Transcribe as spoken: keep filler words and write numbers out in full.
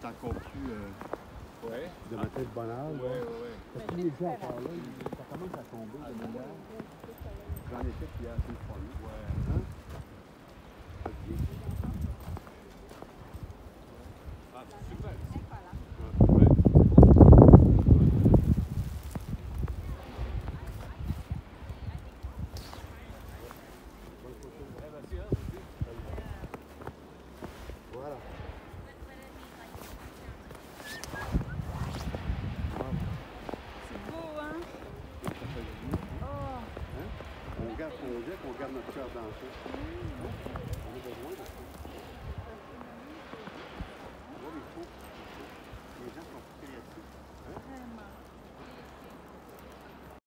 est encore plus... Euh... Ouais. De mettre le bonheur. Ouais, ouais, ouais. Parce que les gens encore là, ça commence à tomber de lumière. J'en ai fait hier, c'est le fun. Ouais. Hein? Ah, c'est super. Voilà. C'est beau, hein? Ça fait du bien. Oh! Hein? On garde, on jette, on garde notre cœur dans le feu.